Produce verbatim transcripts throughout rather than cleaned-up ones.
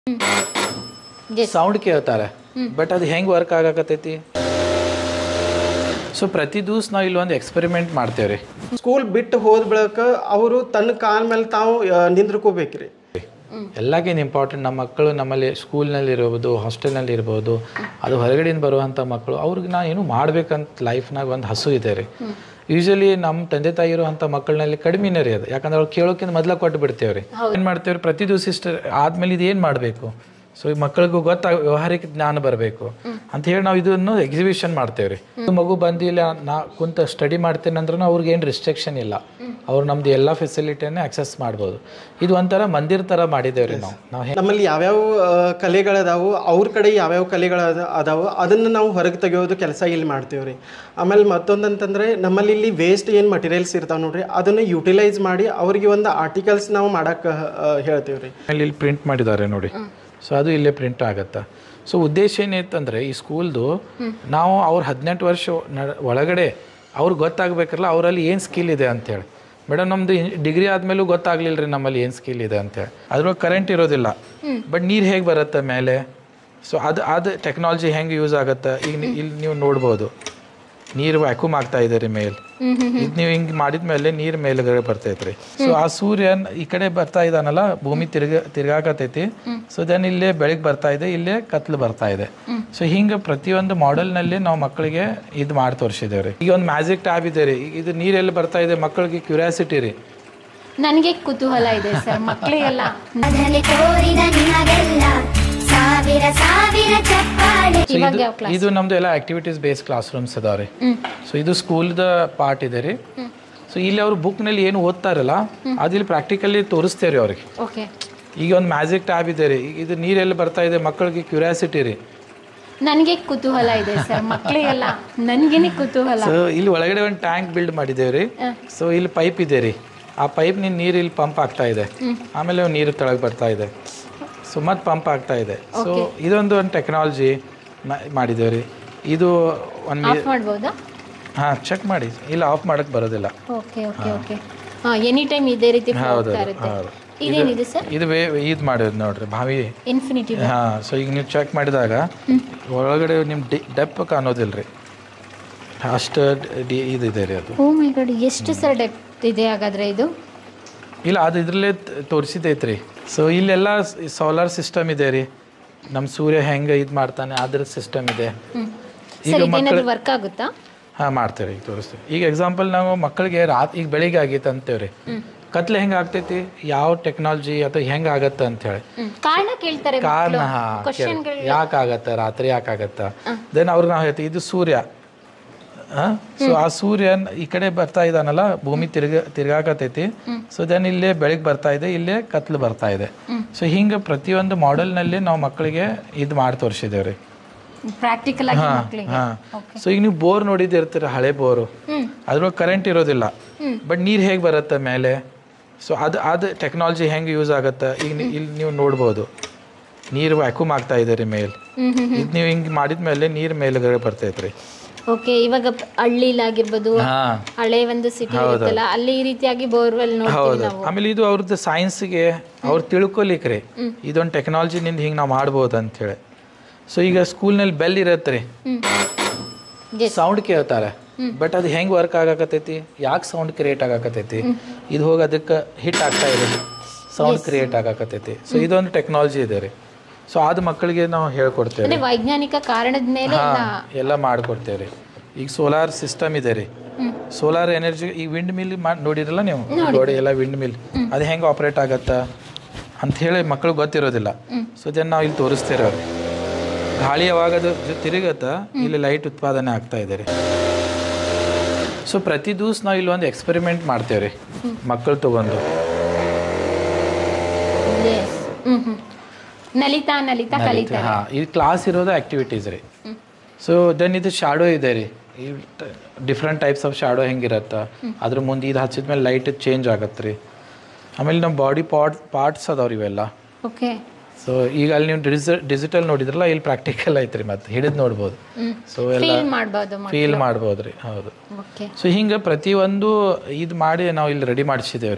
Sound ಕೇಳ್ತಾರೆ but ಅದು ಹೆಂಗೆ ವರ್ಕ್ ಆಗಾಕತ್ತೈತಿ. ಸೊ ಪ್ರತಿ ದಿವಸ ನಾವು ಇಲ್ಲೊಂದು ಎಕ್ಸ್ಪೆರಿಮೆಂಟ್ ಮಾಡ್ತೇವ್ರಿ. ಸ್ಕೂಲ್ ಬಿಟ್ಟು ಹೋದ ಬಳಿಕ ಅವರು ತನ್ನ ಕಾಲ ಮೇಲೆ ತಾವು ನಿಂದ್ರಕೋಬೇಕ್ರಿ. ಎಲ್ಲಕ್ಕಿಂತ ಇಂಪಾರ್ಟೆಂಟ್ ನಮ್ಮ ಮಕ್ಕಳು ನಮ್ಮಲ್ಲಿ ಸ್ಕೂಲ್ನಲ್ಲಿ ಇರ್ಬೋದು, ಹಾಸ್ಟೆಲ್ನಲ್ಲಿ ಇರ್ಬೋದು, ಅದು ಹೊರಗಡೆಯಿಂದ ಬರುವಂಥ ಮಕ್ಕಳು ಅವ್ರಿಗೆ ನಾನು ಏನು ಮಾಡ್ಬೇಕಂತ ಲೈಫ್ನಾಗ ಒಂದು ಹಸು ಇದೆ ರೀ. ಯೂಶಲಿ ನಮ್ಮ ತಂದೆ ತಾಯಿ ಇರುವಂಥ ಮಕ್ಕಳಲ್ಲಿ ಕಡಿಮೆನೇ ರೀ ಅದು. ಯಾಕಂದ್ರೆ ಅವ್ರು ಕೇಳೋಕ್ಕಿಂತ ಮೊದಲ ಕೊಟ್ಟು ಬಿಡ್ತೇವೆ ರೀ. ಏನು ಮಾಡ್ತೇವ್ರಿ, ಪ್ರತಿ ದಿವಸ ಇಷ್ಟ ಆದಮೇಲೆ ಇದು ಏನು ಮಾಡಬೇಕು, ಸೊ ಈ ಮಕ್ಕಳಿಗೂ ಗೊತ್ತಾಗ ವ್ಯವಹಾರಿಕ ಜ್ಞಾನ ಬರಬೇಕು ಅಂತ ಹೇಳಿ ನಾವು ಇದನ್ನು ಎಕ್ಸಿಬಿಷನ್ ಮಾಡ್ತೇವೆ ರೀ. ಮಗು ಬಂದಿಲ್ಲ ನಾ ಕುಂತ ಸ್ಟಡಿ ಮಾಡ್ತೇನೆ ಅಂದ್ರೂ ಅವ್ರಿಗೆ ಏನು ರಿಸ್ಟ್ರಿಕ್ಷನ್ ಇಲ್ಲ, ಅವ್ರು ನಮ್ದು ಎಲ್ಲ ಫೆಸಿಲಿಟಿಯನ್ನೇ ಆಕ್ಸೆಸ್ ಮಾಡ್ಬೋದು. ಇದು ಒಂಥರ ಮಂದಿರ ಥರ ಮಾಡಿದ್ದೇವೆ ರೀ ನಾವು. ನಾವು ನಮ್ಮಲ್ಲಿ ಯಾವ್ಯಾವ ಕಲೆಗಳದಾವು, ಅವ್ರ ಕಡೆ ಯಾವ್ಯಾವ ಕಲೆಗಳು ಅದಾವು ಅದನ್ನು ನಾವು ಹೊರಗೆ ತೆಗೆಯೋದು ಕೆಲಸ ಇಲ್ಲಿ ಮಾಡ್ತೇವೆ ರೀ. ಆಮೇಲೆ ಮತ್ತೊಂದು ಅಂತಂದರೆ ನಮ್ಮಲ್ಲಿ ಇಲ್ಲಿ ವೇಸ್ಟ್ ಏನು ಮಟೀರಿಯಲ್ಸ್ ಇರ್ತಾವೆ ನೋಡ್ರಿ, ಅದನ್ನು ಯುಟಿಲೈಸ್ ಮಾಡಿ ಅವ್ರಿಗೆ ಒಂದು ಆರ್ಟಿಕಲ್ಸ್ ನಾವು ಮಾಡೋಕ್ಕೆ ಹೇಳ್ತೇವೆ ರೀ. ಇಲ್ಲಿ ಪ್ರಿಂಟ್ ಮಾಡಿದ್ದಾರೆ ನೋಡಿ, ಸೊ ಅದು ಇಲ್ಲೇ ಪ್ರಿಂಟ್ ಆಗುತ್ತೆ. ಸೊ ಉದ್ದೇಶ ಏನೈತಂದರೆ ಈ ಸ್ಕೂಲ್ದು ನಾವು ಅವ್ರ ಹದಿನೆಂಟು ವರ್ಷ ಒಳಗಡೆ ಅವ್ರಿಗೆ ಗೊತ್ತಾಗಬೇಕಲ್ಲ ಅವರಲ್ಲಿ ಏನು ಸ್ಕಿಲ್ ಇದೆ ಅಂಥೇಳಿ. ಮೇಡಮ್ ನಮ್ಮದು ಡಿಗ್ರಿ ಆದಮೇಲೂ ಗೊತ್ತಾಗಲಿಲ್ಲ ರೀ ನಮ್ಮಲ್ಲಿ ಏನು ಸ್ಕಿಲ್ ಇದೆ ಅಂತೇಳಿ. ಅದ್ರೊಳಗೆ ಕರೆಂಟ್ ಇರೋದಿಲ್ಲ ಬಟ್ ನೀರು ಹೇಗೆ ಬರುತ್ತೆ ಮೇಲೆ, ಸೊ ಅದು ಅದು ಟೆಕ್ನಾಲಜಿ ಹೆಂಗೆ ಯೂಸ್ ಆಗುತ್ತೆ. ಈಗ ಇಲ್ಲಿ ನೀವು ನೋಡ್ಬೋದು ನೀರು ವ್ಯಾಕ್ಯೂಮ್ ಆಗ್ತಾ ಇದೆ ರೀ ಮೇಲೆ. ಇದು ನೀವು ಹಿಂಗೆ ಮಾಡಿದ ಮೇಲೆ ನೀರು ಮೇಲುಗಡೆ ಬರ್ತೈತೆ ರೀ. ಸೊ ಆ ಸೂರ್ಯನ್ ಈ ಕಡೆ ಬರ್ತಾ ಇದ್ದಾನಲ್ಲ, ಭೂಮಿ ತಿರ್ಗ ತಿರ್ಗಾಕತೈತಿ. ಸೊ ದೆನ್ ಇಲ್ಲೇ ಬೆಳಗ್ಗೆ ಬರ್ತಾ ಇದೆ, ಇಲ್ಲೇ ಕತ್ಲು ಬರ್ತಾ ಇದೆ. ಸೊ ಹಿಂಗೆ ಪ್ರತಿಯೊಂದು ಮಾಡೆಲ್ನಲ್ಲಿ ನಾವು ಮಕ್ಕಳಿಗೆ ಇದು ಮಾಡಿ ತೋರಿಸಿದ್ದೇವೆ ರೀ. ಈಗ ಒಂದು ಮ್ಯಾಜಿಕ್ ಟ್ಯಾಬ್ ಇದೆ ರೀ, ಇದು ನೀರೆಲ್ಲಿ ಬರ್ತಾ ಇದೆ ಮಕ್ಕಳಿಗೆ ಕ್ಯೂರಿಯಾಸಿಟಿ ರೀ. ನನಗೆ ಕುತೂಹಲ ಇದೆ ಸರ್, ಮಕ್ಕಳಿಗೆಲ್ಲ ಇದು ನಮ್ದು ಎಲ್ಲ ಆಕ್ಟಿವಿಟೀಸ್ ಬೇಸ್ ಕ್ಲಾಸ್ ರೂಮ್ಸ್ ಅದಾವ ರೀ. ಸೊ ಇದು ಸ್ಕೂಲ್ದ ಪಾರ್ಟ್ ಇದೆ ರೀ. ಸೊ ಇಲ್ಲಿ ಅವ್ರು ಬುಕ್ನಲ್ಲಿ ಏನು ಓದ್ತಾರಲ್ಲ ಅದು ಇಲ್ಲಿ ಪ್ರಾಕ್ಟಿಕಲಿ ತೋರಿಸ್ತೇವೆ ರೀ ಅವ್ರಿಗೆ. ಈಗ ಒಂದು ಮ್ಯಾಜಿಕ್ ಟ್ಯಾಬ್ ಇದೆ ರೀ, ಇದು ನೀರೆಲ್ಲಿ ಬರ್ತಾ ಇದೆ ಮಕ್ಕಳಿಗೆ ಕ್ಯೂರಿಯಾಸಿಟಿ ರೀ. ನನಗೆ ಕುತೂಹಲ ಇದೆ ಸರ್, ಮಕ್ಕಳಿಗೆಲ್ಲ ನನಗೇನೆ ಕುತೂಹಲ. ಸೊ ಇಲ್ಲಿ ಒಳಗಡೆ ಒಂದು ಟ್ಯಾಂಕ್ ಬಿಲ್ಡ್ ಮಾಡಿದ್ದೇವೆ ರೀ. ಸೊ ಇಲ್ಲಿ ಪೈಪ್ ಇದೆ ರೀ, ಆ ಪೈಪ್ ನಿನ್ನ ನೀರು ಇಲ್ಲಿ ಪಂಪ್ ಆಗ್ತಾ ಇದೆ, ಆಮೇಲೆ ನೀರು ತೆಳಗೆ ಬರ್ತಾ ಇದೆ, ಸೊ ಮತ್ತೆ ಪಂಪ್ ಆಗ್ತಾ ಇದೆ. ಸೊ ಇದೊಂದು ಒಂದು ಟೆಕ್ನಾಲಜಿ ಮಾಡಿದ್ದೇವೆ ರೀ. ಇದು ಒಂದು ಹಾಂ ಚೆಕ್ ಮಾಡಿ, ಇಲ್ಲ ಆಫ್ ಮಾಡೋಕ್ಕೆ ಬರೋದಿಲ್ಲ. ಎನಿ ಟೈಮ್ ಇದೇ ರೀತಿ ಇದು ಇದು ಮಾಡೋದು ನೋಡ್ರಿ ಭಾವಿ ಇನ್ಫಿನಿಟಿ. ಹಾಂ, ಸೊ ಈಗ ನೀವು ಚೆಕ್ ಮಾಡಿದಾಗ ಒಳಗಡೆ ನಿಮ್ಮ ಡಿ ಡೆಪ್ ಕಾಣೋದಿಲ್ಲ ರೀ, ಅಷ್ಟು ಡಿ ಇದಿದೆ ರೀ ಅದು. ಓ ಮೈ ಗಾಡ್, ಎಷ್ಟು ಸರ್ ಡೆಪ್ತ್ ಇದೆ ಹಾಗಾದ್ರೆ ಇದು? ಇಲ್ಲ ಅದು ಇದರಲ್ಲೇ ತೋರಿಸಿದೈತೆ ರೀ. ಸೊ ಇಲ್ಲೆಲ್ಲ ಸೋಲಾರ್ ಸಿಸ್ಟಮ್ ಇದೆ ರೀ, ನಮ್ಮ ಸೂರ್ಯ ಹೆಂಗೆ ಇದು ಮಾಡ್ತಾನೆ ಅದ್ರ ಸಿಸ್ಟಮ್ ಇದೆ. ಈಗ ಮಕ್ಕಳು ವರ್ಕ್ ಆಗುತ್ತಾ? ಹಾಂ ಮಾಡ್ತೇವೆ, ಈಗ ತೋರಿಸ್ತೀವಿ. ಈಗ ಎಕ್ಸಾಂಪಲ್ ನಾವು ಮಕ್ಕಳಿಗೆ ರಾತ್ ಈಗ ಬೆಳಿಗ್ಗೆ ಆಗೈತೆ ಅಂತೇವೆ ರೀ, ಕತ್ಲೆ ಹೆಂಗೆ ಆಗ್ತೈತಿ, ಯಾವ ಟೆಕ್ನಾಲಜಿ ಅಥವಾ ಹೆಂಗೆ ಆಗತ್ತೆ ಅಂತೇಳಿ ಕಾರಣ ಕೇಳ್ತಾರೆ. ಕಾರಣ ಯಾಕೆ ಆಗತ್ತೆ, ರಾತ್ರಿ ಯಾಕೆ ಆಗತ್ತೆ, ದೆನ್ ಅವ್ರಿಗೆ ನಾವು ಹೇಳ್ತೀವಿ ಇದು ಸೂರ್ಯ. ಹಾಂ, ಸೊ ಆ ಸೂರ್ಯನ್ ಈ ಕಡೆ ಬರ್ತಾ ಇದ್ದಾನಲ್ಲ, ಭೂಮಿ ತಿರ್ಗ ತಿರ್ಗಾಕತೈತಿ. ಸೊ ದೆನ್ ಇಲ್ಲೇ ಬೆಳಗ್ಗೆ ಬರ್ತಾ ಇದೆ, ಇಲ್ಲೇ ಕತ್ಲು ಬರ್ತಾ ಇದೆ. ಸೊ ಹಿಂಗೆ ಪ್ರತಿಯೊಂದು ಮಾಡೆಲ್ನಲ್ಲಿ ನಾವು ಮಕ್ಕಳಿಗೆ ಇದು ಮಾಡಿ ತೋರಿಸಿದ್ದೇವೆ ರೀ, ಪ್ರಾಕ್ಟಿಕಲ್ ಆಗಿ. ಹಾಂ, ಸೊ ಈಗ ನೀವು ಬೋರ್ ನೋಡಿದಿರ್ತೀರ, ಹಳೆ ಬೋರು, ಅದ್ರೊಳಗೆ ಕರೆಂಟ್ ಇರೋದಿಲ್ಲ ಬಟ್ ನೀರು ಹೇಗೆ ಬರುತ್ತೆ ಮೇಲೆ, ಸೊ ಅದು ಅದು ಟೆಕ್ನಾಲಜಿ ಹೆಂಗೆ ಯೂಸ್ ಆಗುತ್ತೆ. ಈಗ ಇಲ್ಲಿ ನೀವು ನೋಡ್ಬೋದು ನೀರು ವ್ಯಾಕ್ಯೂಮ್ ಆಗ್ತಾ ಇದೆ ರೀ ಮೇಲೆ. ಇದು ನೀವು ಹಿಂಗೆ ಮಾಡಿದ ಮೇಲೆ ನೀರು ಮೇಲುಗಡೆ ಬರ್ತೈತೆ ರೀ. ಓಕೆ, ಇವಾಗ ಹಳ್ಳಿಲಾಗಿರ್ಬೋದು, ಹಳೆ ಒಂದು ಸಿಟಿ ಇರುತ್ತಲ್ಲ ಅಲ್ಲಿ ಈ ರೀತಿಯಾಗಿ ಬೋರ್ವೆಲ್ ನೋಡ್ತೀವಿ ನಾವು. ಆಮೇಲೆ ಇದು ಅವ್ರದ್ದು ಸೈನ್ಸ್ಗೆ ಅವ್ರು ತಿಳ್ಕೊಲಿಕ್ಕೆ ರೀ, ಇದೊಂದು ಟೆಕ್ನಾಲಜಿನಿಂದ ಹಿಂಗೆ ನಾವು ಮಾಡ್ಬೋದು ಅಂಥೇಳಿ. ಸೊ ಈಗ ಸ್ಕೂಲ್ನಲ್ಲಿ ಬೆಲ್ ಇರತ್ತೆ ರೀ, ಸೌಂಡ್ ಕೇಳ್ತಾರೆ ಬಟ್ ಅದು ಹೆಂಗೆ ವರ್ಕ್ ಆಗಾಕತೈತಿ, ಯಾಕೆ ಸೌಂಡ್ ಕ್ರಿಯೇಟ್ ಆಗಾಕತೈತಿ, ಇದು ಹೋಗಿ ಅದಕ್ಕೆ ಹಿಟ್ ಆಗ್ತಾ ಇದೆ, ಸೌಂಡ್ ಕ್ರಿಯೇಟ್ ಆಗಾಕತೈತಿ. ಸೊ ಇದೊಂದು ಟೆಕ್ನಾಲಜಿ ಇದೆ ರೀ. ಸೊ ಅದು ಮಕ್ಕಳಿಗೆ ನಾವು ಹೇಳ್ಕೊಡ್ತೇವೆ, ವೈಜ್ಞಾನಿಕ ಕಾರಣದ ಮೇಲೆ ಎಲ್ಲ ಮಾಡಿಕೊಡ್ತೇವೆ ರೀ. ಈಗ ಸೋಲಾರ್ ಸಿಸ್ಟಮ್ ಇದೆ ರೀ, ಸೋಲಾರ್ ಎನರ್ಜಿ. ಈಗ ವಿಂಡ್ ಮಿಲ್ ಮಾಡಿ ನೋಡಿರಲ್ಲ ನೀವು, ನೋಡಿ ಎಲ್ಲ ವಿಂಡ್ ಮಿಲ್ ಅದು ಹೆಂಗೆ ಆಪ್ರೇಟ್ ಆಗತ್ತಾ ಅಂಥೇಳಿ ಮಕ್ಕಳಿಗೆ ಗೊತ್ತಿರೋದಿಲ್ಲ. ಸೊ ದೆನ್ ನಾವು ಇಲ್ಲಿ ತೋರಿಸ್ತೇವೆ ಅವ್ರಿಗೆ, ಗಾಳಿ ಯಾವಾಗ ಅದು ತಿರುಗತ್ತಾ ಇಲ್ಲಿ ಲೈಟ್ ಉತ್ಪಾದನೆ ಆಗ್ತಾ ಇದೆ ರೀ. ಸೊ ಪ್ರತಿ ದಿವಸ ನಾವು ಇಲ್ಲಿ ಒಂದು ಎಕ್ಸ್ಪೆರಿಮೆಂಟ್ ಮಾಡ್ತೇವೆ ರೀ ಮಕ್ಕಳು ತಗೊಂಡು. ನಲಿತಾ ನಲಿತಾ ಕಲಿತಾರೆ. ಹಾಂ, ಈ ಕ್ಲಾಸ್ ಇರೋದು ಆ್ಯಕ್ಟಿವಿಟೀಸ್ ರೀ. ಸೊ ದೆನ್ ಇದು ಶಾಡೋ ಇದೆ ರೀ, ಈ ಡಿಫ್ರೆಂಟ್ ಟೈಪ್ಸ್ ಆಫ್ ಶಾಡೋ ಹೆಂಗಿರತ್ತೆ, ಅದ್ರ ಮುಂದೆ ಇದು ಹಚ್ಚಿದ ಮೇಲೆ ಲೈಟ್ ಚೇಂಜ್ ಆಗತ್ತೆ ರೀ. ಆಮೇಲೆ ನಮ್ಮ ಬಾಡಿ ಪಾರ್ಟ್ ಪಾರ್ಟ್ಸ್ ಅದಾವ್ರಿ ಇವೆಲ್ಲ. ಓಕೆ, ಸೊ ಈಗ ಅಲ್ಲಿ ನೀವು ಡಿಜಿ ಡಿಜಿಟಲ್ ನೋಡಿದ್ರಲ್ಲ, ಇಲ್ಲಿ ಪ್ರಾಕ್ಟಿಕಲ್ ಐತ್ರಿ, ಮತ್ತೆ ಹಿಡಿದು ನೋಡ್ಬೋದು. ಸೊ ಎಲ್ಲ ಫೀಲ್ ಮಾಡ್ಬೋದು ರೀ. ಹೌದು. ಸೊ ಹಿಂಗೆ ಪ್ರತಿಯೊಂದು ಇದು ಮಾಡಿ ನಾವು ಇಲ್ಲಿ ರೆಡಿ ಮಾಡಿಸಿದ್ದೇವೆ ರೀ.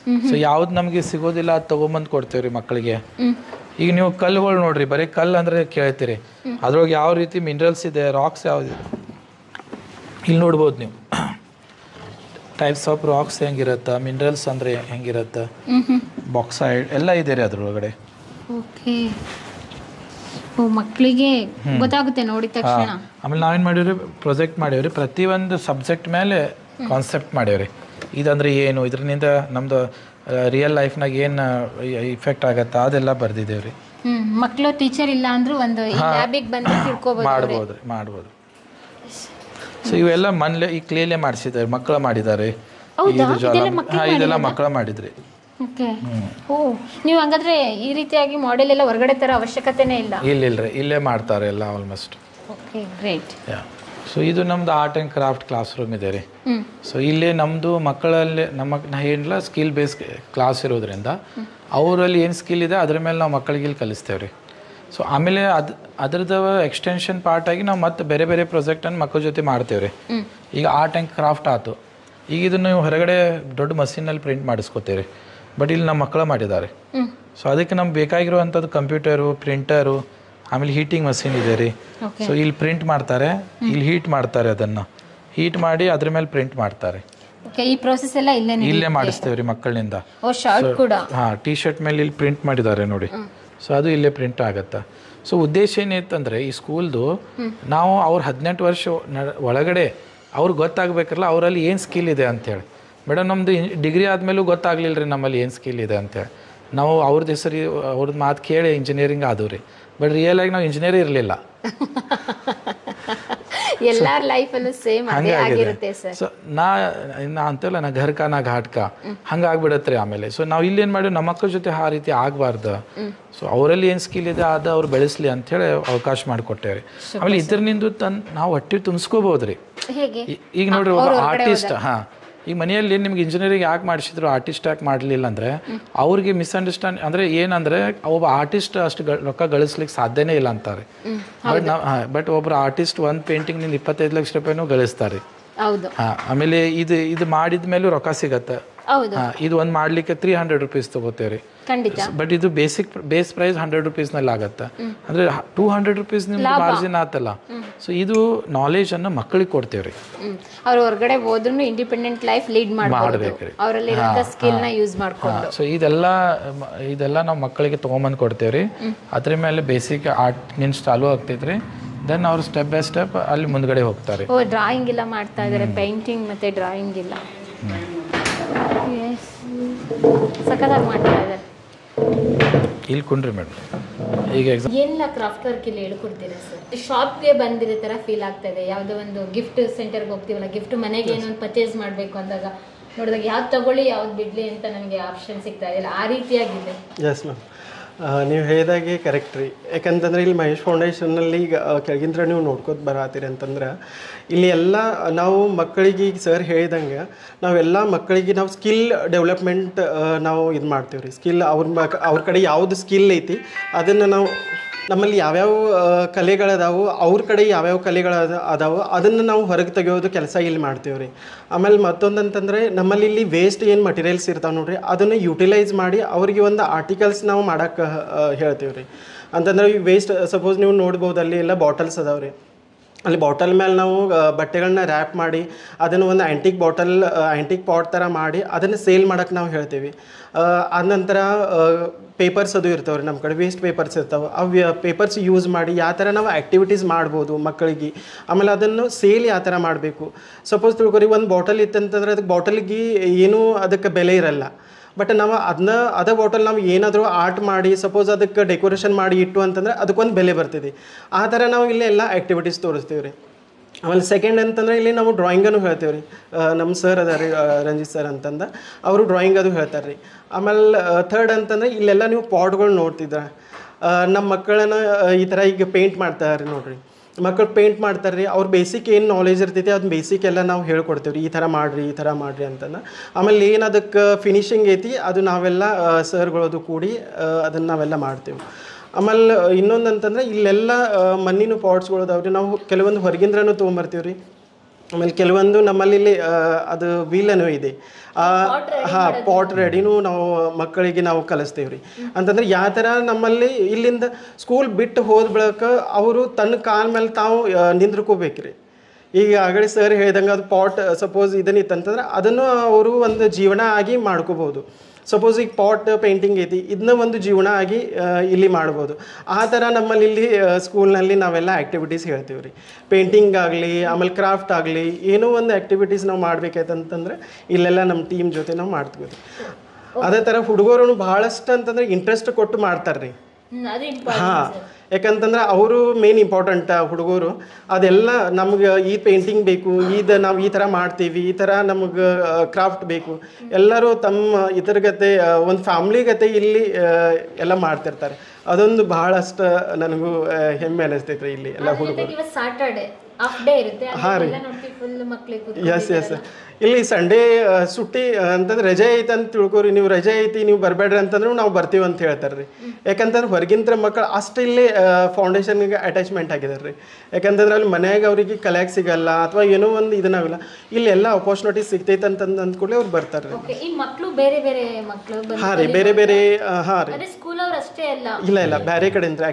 ಸೊ ಯಾವ್ದು ನಮಗೆ ಸಿಗೋದಿಲ್ಲ ಅದು ತೊಗೊಂಬಂದು ಕೊಡ್ತೇವೆ ರೀ ಮಕ್ಕಳಿಗೆ. ಈಗ ನೀವು ಕಲ್ಲುಗಳು ನೋಡ್ರಿ, ಬರೀ ಕಲ್ಲು ಅಂದರೆ ಕೇಳ್ತೀರಿ, ಅದ್ರೊಳಗೆ ಯಾವ ರೀತಿ ಮಿನರಲ್ಸ್ ಇದೆ, ರಾಕ್ಸ್ ಯಾವ್ದು ಇಲ್ಲಿ ನೋಡ್ಬೋದು ನೀವು. ಟೈಪ್ಸ್ ಆಫ್ ರಾಕ್ಸ್ ಹೆಂಗಿರುತ್ತೆ, ಮಿನರಲ್ಸ್ ಅಂದರೆ ಹೆಂಗಿರುತ್ತೆ, ಬಾಕ್ಸೈಡ್ ಎಲ್ಲ ಇದೆ ರೀ ಅದ್ರೊಳಗಡೆ. ಓಕೆ, ಮಕ್ಕಳಿಗೆ ಗೊತ್ತಾಗುತ್ತೆ ನೋಡಿದ ತಕ್ಷಣ. ಆಮೇಲೆ ನಾವೇನು ಮಾಡೀವ್ರಿ, ಪ್ರೊಜೆಕ್ಟ್ ಮಾಡೀವ್ರಿ, ಪ್ರತಿಯೊಂದು ಸಬ್ಜೆಕ್ಟ್ ಮೇಲೆ ಕಾನ್ಸೆಪ್ಟ್ ಮಾಡೀವ್ರಿ. ಇದಂದ್ರೆ ಏನು, ಇದರಿಂದ ನಮ್ದು ರಿಯಲ್ ಲೈಫ್ನಾಗ ಏನು ಇಫೆಕ್ಟ್ ಆಗತ್ತಾ ಅದೆಲ್ಲ ಬರ್ದಿದ್ದೇವೆ ರೀ. ಹ್ಮ್, ಮಕ್ಕಳು ಟೀಚರ್ ಇಲ್ಲ ಅಂದ್ರೂ ಒಂದು ಲ್ಯಾಬಿಗೆ ಬಂದು ತಿಳ್ಕೊಬೋದು, ಮಾಡ್ಬೋದು ರೀ ಮಾಡ್ಬೋದು. ಸೊ ಇವೆಲ್ಲ ಮನೇಲೆ ಈ ಕ್ಲೇಲೆ ಮಾಡಿಸಿದ್ದಾರೆ, ಮಕ್ಕಳು ಮಾಡಿದ್ದಾರೆ. ಇದು ಜ್ವಾಲ ಹಾಂ ಇದೆಲ್ಲ ಮಕ್ಕಳು ಮಾಡಿದ್ರಿ. ಓಕೆ, ಓ ನೀವು ಹಂಗಾದ್ರೆ ಈ ರೀತಿಯಾಗಿ ಮಾಡೆಲ್ ಎಲ್ಲ ಹೊರಗಡೆ ತರ ಅವಶ್ಯಕತೆನೇ ಇಲ್ಲ? ಇಲ್ಲ ಇಲ್ಲ ರೀ, ಇಲ್ಲೇ ಮಾಡ್ತಾರೆ ಎಲ್ಲ almost. Okay, great. Yeah, so ಇದು ನಮ್ದು art and craft classroom ಇದೆ ರೀ. ಸೊ ಇಲ್ಲಿ ನಮ್ಮದು ಮಕ್ಕಳಲ್ಲಿ ನಮ್ಮ ನಾ ಏನಿಲ್ಲ ಸ್ಕಿಲ್ ಬೇಸ್ ಕ್ಲಾಸ್ ಇರೋದ್ರಿಂದ ಅವರಲ್ಲಿ ಏನು ಸ್ಕಿಲ್ ಇದೆ ಅದ್ರ ಮೇಲೆ ನಾವು ಮಕ್ಕಳಿಗೆ ಇಲ್ಲಿ ಕಲಿಸ್ತೇವೆ ರೀ. ಸೊ ಆಮೇಲೆ ಅದು ಅದ್ರದ್ದು ಎಕ್ಸ್ಟೆನ್ಷನ್ ಪಾರ್ಟಾಗಿ ನಾವು ಮತ್ತೆ ಬೇರೆ ಬೇರೆ ಪ್ರಾಜೆಕ್ಟನ್ನು ಮಕ್ಕಳ ಜೊತೆ ಮಾಡ್ತೇವೆ ರೀ. ಈಗ ಆರ್ಟ್ ಆ್ಯಂಡ್ ಕ್ರಾಫ್ಟ್ ಆಯ್ತು, ಈಗ ಇದನ್ನು ನೀವು ಹೊರಗಡೆ ದೊಡ್ಡ ಮಷೀನಲ್ಲಿ ಪ್ರಿಂಟ್ ಮಾಡಿಸ್ಕೋತೀವಿ, ಬಟ್ ಇಲ್ಲಿ ನಮ್ಮ ಮಕ್ಕಳು ಮಾಡಿದ್ದಾರೆ. ಸೊ ಅದಕ್ಕೆ ನಮ್ಗೆ ಬೇಕಾಗಿರುವಂಥದ್ದು ಕಂಪ್ಯೂಟರು, ಪ್ರಿಂಟರು, ಆಮೇಲೆ ಹೀಟಿಂಗ್ ಮಷೀನ್ ಇದೆ ರೀ. ಸೊ ಇಲ್ಲಿ ಪ್ರಿಂಟ್ ಮಾಡ್ತಾರೆ, ಇಲ್ಲಿ ಹೀಟ್ ಮಾಡ್ತಾರೆ, ಅದನ್ನು ಹೀಟ್ ಮಾಡಿ ಅದ್ರ ಮೇಲೆ ಪ್ರಿಂಟ್ ಮಾಡ್ತಾರೆ. ಈ ಪ್ರೋಸೆಸ್ ಎಲ್ಲ ಇಲ್ಲೇ ಇಲ್ಲೇ ಮಾಡಿಸ್ತೇವೆ ರೀ ಮಕ್ಕಳಿಂದ. ಹಾಂ, ಟಿ ಶರ್ಟ್ ಮೇಲೆ ಇಲ್ಲಿ ಪ್ರಿಂಟ್ ಮಾಡಿದ್ದಾರೆ ನೋಡಿ. ಸೊ ಅದು ಇಲ್ಲೇ ಪ್ರಿಂಟ್ ಆಗುತ್ತೆ. ಸೊ ಉದ್ದೇಶ ಏನಿತ್ತಂದರೆ ಈ ಸ್ಕೂಲ್ದು ನಾವು ಅವ್ರ ಹದಿನೆಂಟು ವರ್ಷ ಒಳಗಡೆ ಅವ್ರಿಗೆ ಗೊತ್ತಾಗಬೇಕಲ್ಲ ಅವರಲ್ಲಿ ಏನು ಸ್ಕಿಲ್ ಇದೆ ಅಂಥೇಳಿ. ಮೇಡಮ್ ನಮ್ಮದು ಡಿಗ್ರಿ ಆದಮೇಲೂ ಗೊತ್ತಾಗಲಿಲ್ಲ ರೀ ನಮ್ಮಲ್ಲಿ ಏನು ಸ್ಕಿಲ್ ಇದೆ ಅಂತೇಳಿ. ನಾವು ಅವ್ರದ್ದು ಹೆಸರು ಅವ್ರದ್ದು ಮಾತು ಕೇಳಿ ಇಂಜಿನಿಯರಿಂಗ್ ಆದವು ರೀ, ಬಟ್ ರಿಯಲ್ ಆಗಿ ನಾವು ಇಂಜಿನಿಯರ್ ಇರಲಿಲ್ಲ. ಎಲ್ಲಾರ ಲೈಫಲ್ಲೂ ಸೇಮ್ ಅದೇ ಆಗಿರುತ್ತೆ ಸರ್. ಸೊ ನಾ ನಾ ಅಂತಲ್ಲ ನಾ ಘರ್ ಕಾ ನಾ ಘಾಟ್ ಕಾ ಹಂಗಾಗ್ಬಿಡತ್ತೆ ರೀ. ಆಮೇಲೆ ಸೊ ನಾವು ಇಲ್ಲೇನು ಮಾಡಿ ನಮ್ಮ ಮಕ್ಕಳ ಜೊತೆ ಆ ರೀತಿ ಆಗಬಾರ್ದು, ಸೊ ಅವರಲ್ಲಿ ಏನು ಸ್ಕಿಲ್ ಇದೆ ಅದು ಅವ್ರು ಬೆಳೆಸಲಿ ಅಂಥೇಳಿ ಅವಕಾಶ ಮಾಡಿಕೊಟ್ಟೇವ್ರಿ. ಆಮೇಲೆ ಇದರಿಂದ ತನ್ ನಾವು ಹೊಟ್ಟೆ ತುಂಬಿಸ್ಕೋಬೋದು ರೀ. ಈಗ ನೋಡ್ರಿ ಒಬ್ಬ ಆರ್ಟಿಸ್ಟ್, ಹಾಂ ಈಗ ಮನೆಯಲ್ಲಿ ನಿಮ್ಗೆ ಇಂಜಿನಿಯರಿಂಗ್ ಯಾಕೆ ಮಾಡಿಸಿದ್ರು, ಆರ್ಟಿಸ್ಟ್ ಯಾಕೆ ಮಾಡಲಿಲ್ಲ ಅಂದರೆ ಅವ್ರಿಗೆ ಮಿಸ್ಅಂಡರ್ಸ್ಟ್ಯಾಂಡ್ ಅಂದರೆ ಏನಂದರೆ ಒಬ್ಬ ಆರ್ಟಿಸ್ಟ್ ಅಷ್ಟು ರೊಕ್ಕ ಗಳಿಸ್ಲಿಕ್ಕೆ ಸಾಧ್ಯನೇ ಇಲ್ಲ ಅಂತಾರೆ. ಬಟ್ ನಾವು ಹಾಂ ಬಟ್ ಒಬ್ಬರು ಆರ್ಟಿಸ್ಟ್ ಒಂದು ಪೇಂಟಿಂಗ್ನಿಂದ ಇಪ್ಪತ್ತೈದು ಲಕ್ಷ ರೂಪಾಯಿನೂ ಗಳಿಸ್ತಾರೆ. ಹಾಂ, ಆಮೇಲೆ ಇದು ಇದು ಮಾಡಿದ ಮೇಲೂ ರೊಕ್ಕ ಸಿಗತ್ತೆ. ಹಾಂ, ಇದು ಒಂದು ಮಾಡಲಿಕ್ಕೆ ತ್ರೀ ಹಂಡ್ರೆಡ್ ರುಪೀಸ್ ತೊಗೋತೇವೆ ರೀ. ಬಟ್ ಇದು ಬೇಸಿಕ್ ಬೇಸ್ ಪ್ರೈಸ್ ಹಂಡ್ರೆಡ್ ರುಪೀಸ್ನಲ್ಲಿ ಆಗತ್ತೆ, ಅಂದರೆ ಟೂ ಹಂಡ್ರೆಡ್ ರುಪೀಸ್ ನಿಮ್ಗೆ ಮಾರ್ಜಿನ್ ಆತಲ್ಲ. ಸೊ ಇದು ನಾಲೆಜನ್ನು ಮಕ್ಕಳಿಗೆ ಕೊಡ್ತೇವೆ ರೀ. ಅವ್ರು ಹೊರಗಡೆ ಹೋದ್ರೂ ಇಂಡಿಪೆಂಡೆಂಟ್ ಲೈಫ್ ಲೀಡ್ ಮಾಡಬೇಕ್ರಿ, ಅವರಲ್ಲಿ ಸ್ಕಿಲ್ನ ಯೂಸ್ ಮಾಡ್ಕೊಂಡು. ಸೊ ಇದೆಲ್ಲ ಇದೆಲ್ಲ ನಾವು ಮಕ್ಕಳಿಗೆ ತೊಗೊಂಬಂದು ಕೊಡ್ತೇವೆ ರೀ. ಅದ್ರ ಮೇಲೆ ಬೇಸಿಕ್ ಆರ್ಟ್ ಮೀನ್ಸ್ ಚಾಲೂ ಆಗ್ತೈತೆ ರೀ. ದೆನ್ ಅವ್ರು ಸ್ಟೆಪ್ ಬೈ ಸ್ಟೆಪ್ ಅಲ್ಲಿ ಮುಂದ್ಗಡೆ ಹೋಗ್ತಾರೆ. ಓ, ಡ್ರಾಯಿಂಗ್ ಇಲ್ಲ ಮಾಡ್ತಾ ಇದ್ದಾರೆ, ಪೇಂಟಿಂಗ್ ಮತ್ತೆ ಡ್ರಾಯಿಂಗ್ ಇಲ್ಲ. ಸಖತ್ತಾಗಿ ಮಾಡ್ತಾ ಇದ್ದಾರೆ. ಇಲ್ಲಿ ಕುಂಡ್ರಿ ಮೇಡಮ್, ಈಗ ಎಕ್ಸಾಮ್ ಏನಿಲ್ಲ ಕ್ರಾಫ್ಟ್ ವರ್ಕ್ ಇಲ್ಲಿ ಹೇಳ್ಕೊಡ್ತೀರಾ ಸರ್? ಶಾಪ್ಗೆ ಬಂದಿರೋ ಥರ ಫೀಲ್ ಆಗ್ತಾ ಇದೆ. ಯಾವುದೋ ಒಂದು ಗಿಫ್ಟ್ ಸೆಂಟರ್ಗೆ ಹೋಗ್ತೀವಲ್ಲ, ಗಿಫ್ಟ್ ಮನೆಗೆ ಏನೋ ಒಂದು ಪರ್ಚೇಸ್ ಮಾಡಬೇಕು ಅಂದಾಗ ನೋಡಿದಾಗ ಯಾವ್ದು ತಗೊಳ್ಳಿ ಯಾವ್ದು ಬಿಡಲಿ ಅಂತ ನಮಗೆ ಆಪ್ಷನ್ ಸಿಗ್ತಾ ಇದೆಯಲ್ಲ, ಆ ರೀತಿಯಾಗಿದೆ. ಎಸ್ ಮ್ಯಾಮ್, ನೀವು ಹೇಳಿದಾಗೆ ಕರೆಕ್ಟ್ ರೀ. ಯಾಕಂತಂದರೆ ಇಲ್ಲಿ ಮಹೇಶ್ ಫೌಂಡೇಶನ್ನಲ್ಲಿ ಈಗ ಕೆಳಗಿಂದ ನೀವು ನೋಡ್ಕೋತ ಬರತ್ತೀರಿ ಅಂತಂದ್ರೆ ಇಲ್ಲಿ ಎಲ್ಲ ನಾವು ಮಕ್ಕಳಿಗೆ ಈಗ ಸರ್ ಹೇಳಿದಂಗೆ ನಾವೆಲ್ಲ ಮಕ್ಕಳಿಗೆ ನಾವು ಸ್ಕಿಲ್ ಡೆವಲಪ್ಮೆಂಟ್ ನಾವು ಇದು ಮಾಡ್ತೀವಿ ರೀ. ಸ್ಕಿಲ್ ಅವ್ರ ಮಕ್ ಅವ್ರ ಕಡೆ ಯಾವುದು ಸ್ಕಿಲ್ ಐತಿ ಅದನ್ನು ನಾವು ನಮ್ಮಲ್ಲಿ ಯಾವ್ಯಾವ ಕಲೆಗಳದಾವು, ಅವ್ರ ಕಡೆ ಯಾವ್ಯಾವ ಕಲೆಗಳದ ಅದಾವು ಅದನ್ನು ನಾವು ಹೊರಗೆ ತೆಗೆಯೋದು ಕೆಲಸ ಇಲ್ಲಿ ಮಾಡ್ತೀವಿ ರೀ. ಆಮೇಲೆ ಮತ್ತೊಂದು ಅಂತಂದರೆ ನಮ್ಮಲ್ಲಿ ಇಲ್ಲಿ ವೇಸ್ಟ್ ಏನು ಮಟೀರಿಯಲ್ಸ್ ಇರ್ತಾವೆ ನೋಡ್ರಿ, ಅದನ್ನು ಯುಟಿಲೈಸ್ ಮಾಡಿ ಅವ್ರಿಗೆ ಒಂದು ಆರ್ಟಿಕಲ್ಸ್ ನಾವು ಮಾಡೋಕ್ಕೆ ಹೇಳ್ತೀವಿ ರೀ. ಅಂತಂದ್ರೆ ಈ ವೇಸ್ಟ್ ಸಪೋಸ್ ನೀವು ನೋಡ್ಬೋದು ಅಲ್ಲಿ ಎಲ್ಲ ಬಾಟಲ್ಸ್ ಅದಾವೆ ರೀ. ಅಲ್ಲಿ ಬಾಟಲ್ ಮೇಲೆ ನಾವು ಬಟ್ಟೆಗಳನ್ನ ರ್ಯಾಪ್ ಮಾಡಿ ಅದನ್ನು ಒಂದು ಆ್ಯಂಟಿಕ್ ಬಾಟಲ್ ಆ್ಯಂಟಿಕ್ ಪಾಟ್ ಥರ ಮಾಡಿ ಅದನ್ನು ಸೇಲ್ ಮಾಡೋಕ್ಕೆ ನಾವು ಹೇಳ್ತೀವಿ. ಆದ ನಂತರ ಪೇಪರ್ಸ್ ಅದು ಇರ್ತಾವೆ ರೀ, ನಮ್ಮ ಕಡೆ ವೇಸ್ಟ್ ಪೇಪರ್ಸ್ ಇರ್ತಾವೆ. ಅವು ಪೇಪರ್ಸ್ ಯೂಸ್ ಮಾಡಿ ಯಾವ ಥರ ನಾವು ಆ್ಯಕ್ಟಿವಿಟೀಸ್ ಮಾಡ್ಬೋದು ಮಕ್ಕಳಿಗೆ. ಆಮೇಲೆ ಅದನ್ನು ಸೇಲ್ ಯಾವ ಥರ ಮಾಡಬೇಕು. ಸಪೋಸ್ ತಿಳ್ಕೊರಿ ಒಂದು ಬಾಟಲ್ ಇತ್ತಂತಂದ್ರೆ ಅದಕ್ಕೆ ಬಾಟಲಿಗೆ ಏನೂ ಅದಕ್ಕೆ ಬೆಲೆ ಇರಲ್ಲ. ಬಟ್ ನಾವು ಅದನ್ನ ಅದೇ ಬಾಟಲ್ ನಾವು ಏನಾದರೂ ಆರ್ಟ್ ಮಾಡಿ ಸಪೋಸ್ ಅದಕ್ಕೆ ಡೆಕೋರೇಷನ್ ಮಾಡಿ ಇಟ್ಟು ಅಂತಂದರೆ ಅದಕ್ಕೊಂದು ಬೆಲೆ ಬರ್ತಿದೆ. ಆ ಥರ ನಾವು ಇಲ್ಲಿ ಎಲ್ಲ ಆ್ಯಕ್ಟಿವಿಟೀಸ್ ತೋರಿಸ್ತೀವಿ ರೀ. ಆಮೇಲೆ ಸೆಕೆಂಡ್ ಅಂತಂದರೆ ಇಲ್ಲಿ ನಾವು ಡ್ರಾಯಿಂಗನ್ನು ಹೇಳ್ತೀವಿ ರೀ. ನಮ್ಮ ಸರ್ ಅದ ರೀ ರಂಜಿತ್ ಸರ್ ಅಂತಂದು, ಅವರು ಡ್ರಾಯಿಂಗ್ ಅದು ಹೇಳ್ತಾರೆ ರೀ. ಆಮೇಲೆ ಥರ್ಡ್ ಅಂತಂದರೆ ಇಲ್ಲೆಲ್ಲ ನೀವು ಪಾಟ್ಗಳು ನೋಡ್ತಿದ್ರೆ ನಮ್ಮ ಮಕ್ಕಳನ್ನ ಈ ಥರ ಈಗ ಪೇಂಟ್ ಮಾಡ್ತಾರೆ ನೋಡಿರಿ. ಮಕ್ಕಳು ಪೇಂಟ್ ಮಾಡ್ತಾರೆ ರೀ, ಅವ್ರ ಬೇಸಿಕ್ ಏನು ನಾಲೆಜ್ ಇರ್ತೈತಿ ಅದು ಬೇಸಿಕ್ ಎಲ್ಲ ನಾವು ಹೇಳ್ಕೊಡ್ತೀವಿ ರೀ. ಈ ಥರ ಮಾಡಿರಿ ಈ ಥರ ಮಾಡಿರಿ ಅಂತಂದು. ಆಮೇಲೆ ಏನು ಅದಕ್ಕೆ ಫಿನಿಶಿಂಗ್ ಐತಿ ಅದು ನಾವೆಲ್ಲ ಸರ್ಗಳದು ಕೂಡಿ ಅದನ್ನು ನಾವೆಲ್ಲ ಮಾಡ್ತೀವಿ. ಆಮೇಲೆ ಇನ್ನೊಂದು ಅಂತಂದರೆ ಇಲ್ಲೆಲ್ಲ ಮಣ್ಣಿನ ಪಾಟ್ಸ್ಗಳು ಅದಾವೆ ರೀ. ನಾವು ಕೆಲವೊಂದು ಹೊರಗಿಂದ್ರೂ ತೊಗೊಂಬರ್ತೀವಿ ರೀ. ಆಮೇಲೆ ಕೆಲವೊಂದು ನಮ್ಮಲ್ಲಿ ಇಲ್ಲಿ, ಆ, ಅದು ವೀಲನೂ ಇದೆ. ಹಾಂ, ಪಾಟ್ ರೆಡಿನೂ ನಾವು ಮಕ್ಕಳಿಗೆ ನಾವು ಕಲಿಸ್ತೀವಿ ರೀ. ಅಂತಂದ್ರೆ ಯಾವ ಥರ ನಮ್ಮಲ್ಲಿ ಇಲ್ಲಿಂದ ಸ್ಕೂಲ್ ಬಿಟ್ಟು ಹೋದ ಬಳಿಕ ಅವರು ತನ್ನ ಕಾಲ ಮೇಲೆ ತಾವು ನಿಂದ್ರಕೋಬೇಕ್ರಿ. ಈಗ ಆಗಲೇ ಸರ್ ಹೇಳ್ದಂಗೆ ಅದು ಪಾಟ್ ಸಪೋಸ್ ಇದನ್ನಿತ್ತಂತಂದ್ರೆ ಅದನ್ನು ಅವರು ಒಂದು ಜೀವನ ಆಗಿ ಮಾಡ್ಕೋಬೋದು. ಸಪೋಸ್ ಈಗ ಪಾಟ್ ಪೇಂಟಿಂಗ್ ಐತಿ, ಇದನ್ನ ಒಂದು ಜೀವನ ಆಗಿ ಇಲ್ಲಿ ಮಾಡ್ಬೋದು. ಆ ಥರ ನಮ್ಮಲ್ಲಿ ಇಲ್ಲಿ ಸ್ಕೂಲ್ನಲ್ಲಿ ನಾವೆಲ್ಲ ಆ್ಯಕ್ಟಿವಿಟೀಸ್ ಹೇಳ್ತೀವಿ ರೀ. ಪೇಂಟಿಂಗ್ ಆಗಲಿ, ಆಮೇಲೆ ಕ್ರಾಫ್ಟ್ ಆಗಲಿ, ಏನೋ ಒಂದು ಆ್ಯಕ್ಟಿವಿಟೀಸ್ ನಾವು ಮಾಡ್ಬೇಕಾಯ್ತಂತಂದ್ರೆ ಇಲ್ಲೆಲ್ಲ ನಮ್ಮ ಟೀಮ್ ಜೊತೆ ನಾವು ಮಾಡ್ತೀವಿ ರೀ. ಅದೇ ಥರ ಹುಡುಗರು ಭಾಳಷ್ಟು ಅಂತಂದ್ರೆ ಇಂಟ್ರೆಸ್ಟ್ ಕೊಟ್ಟು ಮಾಡ್ತಾರೆ ರೀ. ಹಾಂ, ಯಾಕಂತಂದ್ರೆ ಅವರು ಮೇನ್ ಇಂಪಾರ್ಟೆಂಟ್ ಹುಡುಗರು. ಅದೆಲ್ಲ ನಮ್ಗೆ ಈ ಪೇಂಟಿಂಗ್ ಬೇಕು, ಇದು ನಾವು ಈ ಥರ ಮಾಡ್ತೀವಿ, ಈ ಥರ ನಮಗೆ ಕ್ರಾಫ್ಟ್ ಬೇಕು, ಎಲ್ಲರೂ ತಮ್ಮ ಇತರ ಗತೆ ಒಂದು ಫ್ಯಾಮ್ಲಿ ಗತೆ ಇಲ್ಲಿ ಎಲ್ಲ ಮಾಡ್ತಿರ್ತಾರೆ. ಅದೊಂದು ಭಾಳಷ್ಟು ನನಗೂ ಹೆಮ್ಮೆ ಅನಿಸ್ತೈತೆ ರೀ ಇಲ್ಲಿ ಎಲ್ಲ ಹುಡುಗರು. ಸಾಟರ್ಡೆ ಹಾಫ್ ಡೇ ಇರುತ್ತೆ. ಹಾಂ ರೀ, ಫುಲ್ ಮಕ್ಕಳಿಗೆ ಎಸ್ ಎಸ್ ಇಲ್ಲಿ ಸಂಡೇ ಸುಟ್ಟಿ ಅಂತಂದ್ರೆ ರಜೆ ಐತೆ ಅಂತ ತಿಳ್ಕೊರಿ. ನೀವು ರಜೆ ಐತಿ, ನೀವು ಬರಬೇಡ್ರಿ ಅಂತಂದ್ರೆ ನಾವು ಬರ್ತೀವಿ ಅಂತ ಹೇಳ್ತಾರೆ ರೀ. ಯಾಕಂತಂದ್ರೆ ಹೊರಗಿಂತ ಮಕ್ಕಳು ಅಷ್ಟು ಇಲ್ಲಿ ಫೌಂಡೇಶನ್ಗೆ ಅಟ್ಯಾಚ್ಮೆಂಟ್ ಆಗಿದ್ದಾರೆ ರೀ. ಯಾಕಂತಂದ್ರೆ ಅಲ್ಲಿ ಮನೆಯಾಗ ಅವ್ರಿಗೆ ಕಲಿಯಾಕೆ ಸಿಗಲ್ಲ ಅಥವಾ ಏನೋ ಒಂದು ಇದನ್ನಾವಿಲ್ಲ, ಇಲ್ಲಿ ಎಲ್ಲ ಅಪರ್ಚುನಿಟಿ ಸಿಗ್ತೈತೆ ಅಂತಂದು ಅಂದ್ಕೊಳ್ಳಿ ಅವ್ರು ಬರ್ತಾರೆ ರೀ. ಈ ಮಕ್ಕಳು ಬೇರೆ ಬೇರೆ ಮಕ್ಕಳು ಹಾಂ ರೀ, ಬೇರೆ ಬೇರೆ. ಹಾಂ ರೀ, ಸ್ಕೂಲ್ ಅವ್ರು ಅಷ್ಟೇ ಅಲ್ಲ, ಇಲ್ಲ ಇಲ್ಲ ಬೇರೆ ಕಡೆಯಿಂದ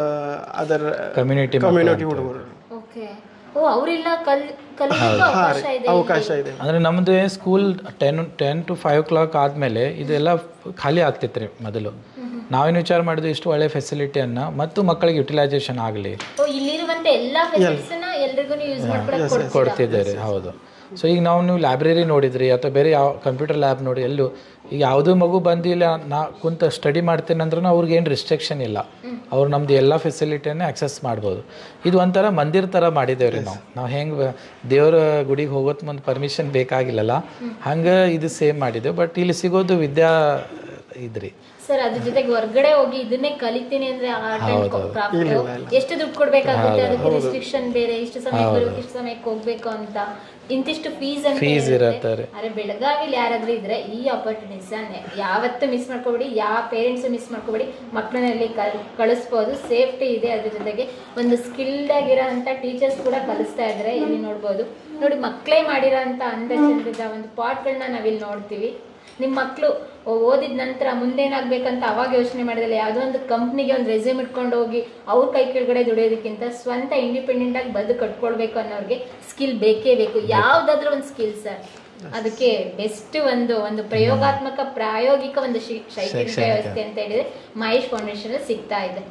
ಅದರ ಕಮ್ಯುನಿಟಿ ಕಮ್ಯುನಿಟಿ ಹುಡುಗರು. ಓಕೆ, ಓ ಅವರೆಲ್ಲ ಕಲ್ ಕಲಿಯಲಿಕ್ಕೆ ಅವಕಾಶ ಇದೆ. ಅವಕಾಶ ಇದೆ ಅಂದರೆ ನಮ್ಮದು school ten ten to five o'clock ಆದಮೇಲೆ ಇದೆಲ್ಲ ಖಾಲಿ ಆಗ್ತಿತ್ತು ರೀ. ಮೊದಲು ನಾವೇನು ವಿಚಾರ ಮಾಡಿದ್ವಿ, ಇಷ್ಟು ಒಳ್ಳೆ ಫೆಸಿಲಿಟಿಯನ್ನು ಮತ್ತು ಮಕ್ಕಳಿಗೆ ಯುಟಿಲೈಸೇಷನ್ ಆಗಲಿ ಇಲ್ಲಿರುವಂಥ ಎಲ್ಲ ಫೆಸಿಲಿಟೀಸ್ನ ಎಲ್ರಿಗೂ ಯೂಸ್ ಮಾಡ್ಕೊಳ್ಳೋಕೆ ಕೊಡ್ತಿದ್ದಾರೆ. ಹೌದು. ಸೊ ಈಗ ನಾವು ನೀವು ಲೈಬ್ರರಿ ನೋಡಿದ್ರಿ ಅಥವಾ ಬೇರೆ ಯಾವ ಕಂಪ್ಯೂಟರ್ ಲ್ಯಾಬ್ ನೋಡಿ, ಎಲ್ಲೂ ಈಗ ಯಾವುದೋ ಮಗು ಬಂದಿಲ್ಲ ನಾ ಕುಂತ ಸ್ಟಡಿ ಮಾಡ್ತೇನೆ ಅಂದ್ರೂ ಅವ್ರಿಗೆ ಏನು ರಿಸ್ಟ್ರಿಕ್ಷನ್ ಇಲ್ಲ, ಅವ್ರು ನಮ್ಮದು ಎಲ್ಲ ಫೆಸಿಲಿಟಿಯನ್ನು ಆಕ್ಸೆಸ್ ಮಾಡ್ಬೋದು. ಇದು ಒಂಥರ ಮಂದಿರ ಥರ ಮಾಡಿದ್ದೇವೆ ರೀ ನಾವು. ನಾವು ಹೆಂಗೆ ದೇವರ ಗುಡಿಗೆ ಹೋಗೋದು ಮುಂದೆ ಪರ್ಮಿಷನ್ ಬೇಕಾಗಿಲ್ಲಲ್ಲ, ಹಂಗೆ ಇದು ಸೇಮ್ ಮಾಡಿದ್ದೇವೆ. ಬಟ್ ಇಲ್ಲಿ ಸಿಗೋದು ವಿದ್ಯಾ ಇದ್ರಿ ಸರ್. ಅದ್ರ ಜೊತೆಗೆ ಹೊರಗಡೆ ಹೋಗಿ ಇದನ್ನೇ ಕಲಿತೀನಿ ಅಂದ್ರೆ ಆರ್ಟ್ ಅಂಡ್ ಕ್ರಾಫ್ಟ್ ಎಷ್ಟು ದುಡ್ಡು ಕೊಡ್ಬೇಕಾಗುತ್ತೆ, ಅದಕ್ಕೆ ರಿಸ್ಟ್ರಿಕ್ಷನ್ ಬೇರೆ, ಇಷ್ಟು ಸಮಯಕ್ಕೆ ಬರ್ಬೇಕು, ಇಷ್ಟು ಸಮಯಕ್ಕೆ ಹೋಗ್ಬೇಕು ಅಂತ ಇಂತಿಷ್ಟು ಫೀಸ್ ಅಂತ ಫೀಸ್ ಇರತ್ತಾರೆ. ಅರೆ ಬೆಳಗಾವಿಲಿ ಯಾರಾದ್ರೂ ಇದ್ರೆ ಈ ಆಪರ್ಚುನಿಟೀಸ್ ಯಾವತ್ತೂ ಮಿಸ್ ಮಾಡ್ಕೋಬೇಡಿ, ಯಾವ ಪೇರೆಂಟ್ಸ್ ಮಿಸ್ ಮಾಡ್ಕೋಬೇಡಿ. ಮಕ್ಕಳನ್ನಲ್ಲಿ ಕಳಿಸ್ಬೋದು, ಸೇಫ್ಟಿ ಇದೆ. ಅದ್ರ ಜೊತೆಗೆ ಒಂದು ಸ್ಕಿಲ್ಡ್ ಆಗಿರೋ ಅಂತ ಟೀಚರ್ಸ್ ಕೂಡ ಕಲಿಸ್ತಾ ಇದ್ದಾರೆ. ಇಲ್ಲಿ ನೋಡ್ಬೋದು ನೋಡಿ, ಮಕ್ಕಳೇ ಮಾಡಿರೋ ಅಂತ ಅಂದ ಚಂದದ ಒಂದು ಪಾಟ್ಗಳನ್ನ ನಾವಿಲ್ಲಿ ನೋಡ್ತೀವಿ. ನಿಮ್ಮ ಮಕ್ಕಳು ಓದಿದ ನಂತರ ಮುಂದೇನಾಗಬೇಕಂತ ಅವಾಗ ಯೋಚನೆ ಮಾಡಿದ್ರೆ ಯಾವುದೋ ಒಂದು ಕಂಪ್ನಿಗೆ ಒಂದು ರೆಸ್ಯೂಮ್ ಇಟ್ಕೊಂಡು ಹೋಗಿ ಅವ್ರ ಕೈ ಕೆಳಗಡೆ ದುಡಿಯೋದಕ್ಕಿಂತ ಸ್ವಂತ ಇಂಡಿಪೆಂಡೆಂಟ್ ಆಗಿ ಬದುಕು ಕಟ್ಕೊಳ್ಬೇಕು ಅನ್ನೋರಿಗೆ ಸ್ಕಿಲ್ ಬೇಕೇ ಬೇಕು. ಯಾವುದಾದ್ರೂ ಒಂದು ಸ್ಕಿಲ್ ಸರ್, ಅದಕ್ಕೆ ಬೆಸ್ಟ್ ಒಂದು ಒಂದು ಪ್ರಯೋಗಾತ್ಮಕ ಪ್ರಾಯೋಗಿಕ ಒಂದು ಶೈಕ್ಷಣಿಕ ವ್ಯವಸ್ಥೆ ಅಂತ ಹೇಳಿದ್ರೆ ಮಹೇಶ್ ಫೌಂಡೇಶನ್ ಸಿಗ್ತಾ ಇದೆ.